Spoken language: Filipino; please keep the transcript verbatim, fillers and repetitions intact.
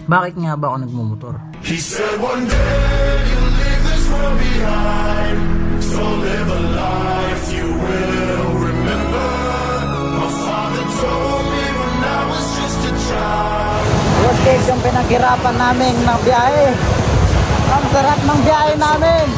Bakit nga ba ako nagmumotor? He said one day you'll leave this world behind, so live a life you will remember. My father told me when I was just a child. Worst case yung pinaghirapan namin ng biyahe. Ang sarap ng biyahe namin.